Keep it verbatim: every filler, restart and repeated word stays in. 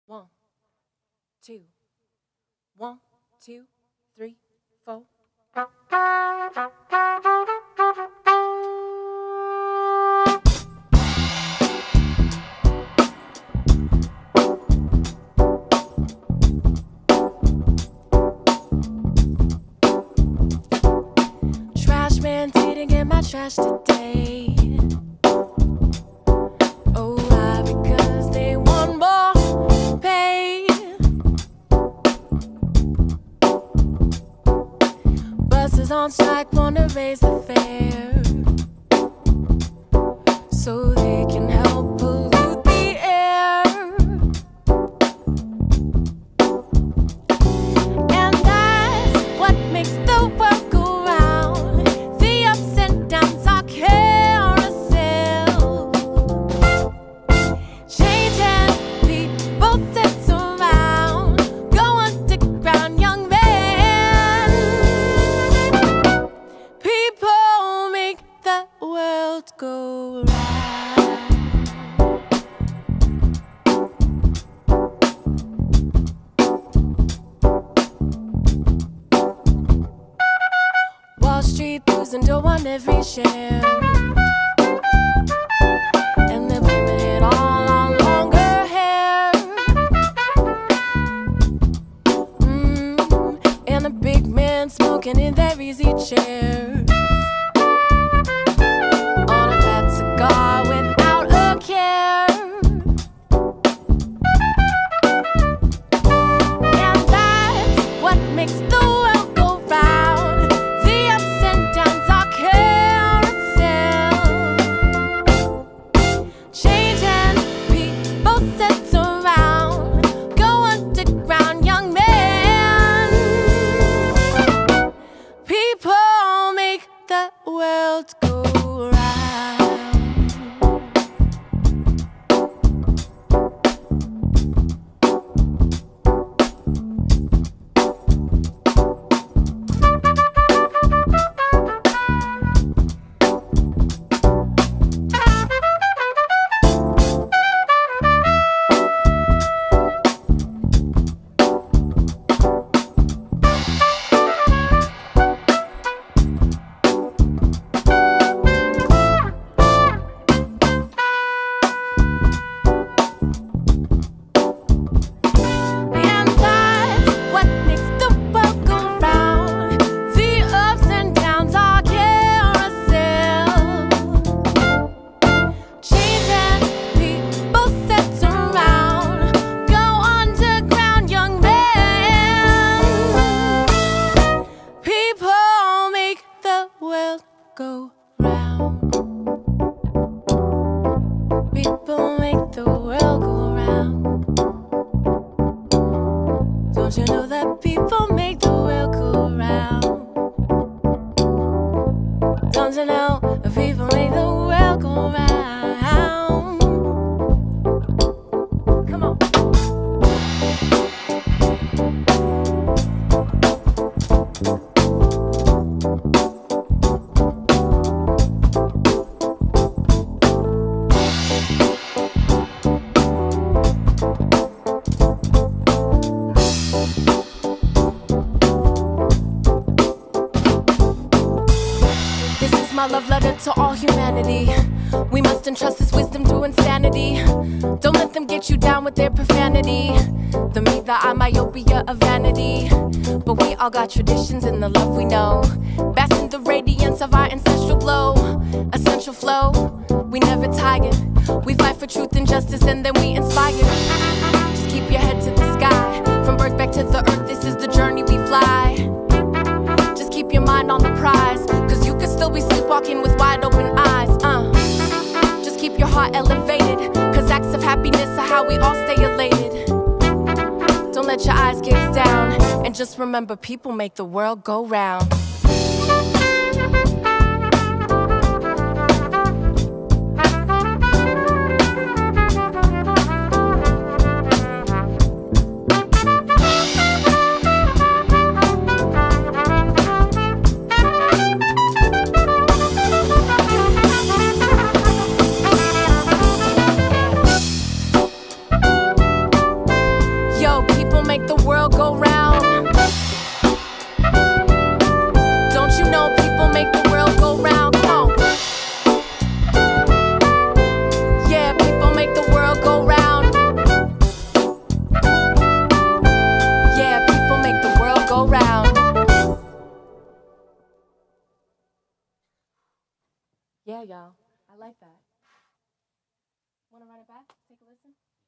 One, two, one, two, three, four. Trash man didn't get my trash today. Oh, why? Because they want more pay. Buses on strike wanna raise the fare so they can help pollute the air. And that's what makes the world go round. The ups and downs are carousel. Change and people sit around. Go underground, young man. People make the world go round. Wall Street losing dough on every share, and they're blaming it all on longer hair. Mm, and a big man smoking in their easy chair on a fat cigar without a care. And that's what makes the world go round. The ups and downs are carousel. Change and people sit around. Go underground, young man. People make the world go round. And that's what makes the world go round. The ups and downs are carousel. Change and people sit around. Go underground, young man. People make the world go round. People make the world go round. Don't you know that people make the world go round? Don't you know that people make the world go round? Come on. This is my love letter to all humanity. We must entrust this wisdom through insanity. Don't let them get you down with their profanity. The me, the I, myopia of vanity. But we all got traditions in the love we know. Bask in the radiance of our ancestral glow. Essential flow, we never tire. We fight for truth and justice and then we inspire. Just keep your head to the sky. From birth back to the earth, this is the journey we fly. Just keep your mind on the prize, cause you could still be sleepwalking with wide open eyes. Uh. Just keep your heart elevated, cause acts of happiness are how we all stay elated. Don't let your eyes gaze down, and just remember people make the world go round. world go round. Come on. Yeah, people make the world go round. Yeah, people make the world go round. Yeah, y'all. I like that. Want to run it back? Take a listen?